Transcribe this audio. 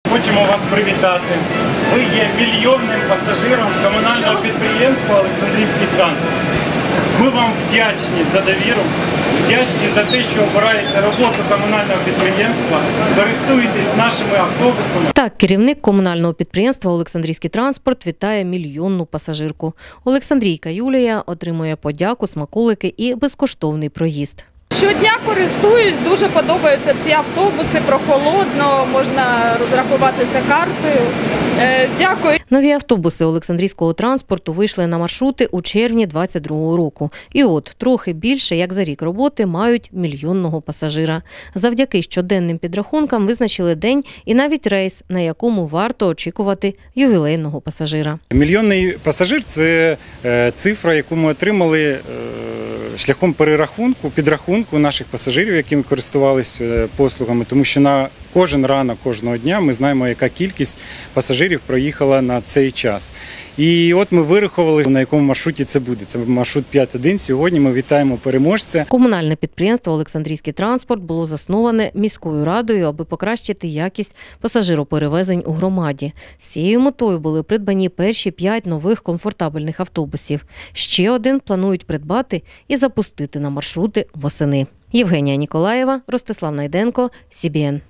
Хочемо вас привітати. Ви є мільйонним пасажиром комунального підприємства «Олександрійський транспорт». Ми вам вдячні за довіру, вдячні за те, що обираєте роботу комунального підприємства, користуєтесь нашими автобусами. Так, керівник комунального підприємства «Олександрійський транспорт» вітає мільйонну пасажирку. Олександрійка Юлія отримує подяку, смаколики і безкоштовний проїзд. Щодня користуюсь, дуже подобаються ці автобуси, прохолодно, можна розрахуватися картою. Дякую. Нові автобуси Олександрійського транспорту вийшли на маршрути у червні 2022 року. І от, трохи більше, як за рік роботи, мають мільйонного пасажира. Завдяки щоденним підрахункам визначили день і навіть рейс, на якому варто очікувати ювілейного пасажира. Мільйонний пасажир – це цифра, яку ми отримали шляхом перерахунку, підрахунку наших пасажирів, якими користувалися послугами, тому що на кожен ранок, кожного дня ми знаємо, яка кількість пасажирів проїхала на цей час. І от ми вирахували, на якому маршруті це буде. Це маршрут 5.1. Сьогодні ми вітаємо переможця. Комунальне підприємство «Олександрійський транспорт» було засноване міською радою, аби покращити якість пасажироперевезень у громаді. З цією метою були придбані перші 5 нових комфортабельних автобусів. Ще один планують придбати і запустити на маршрути восени. Євгенія Ніколаєва, Ростислав Найденко, СІБІН.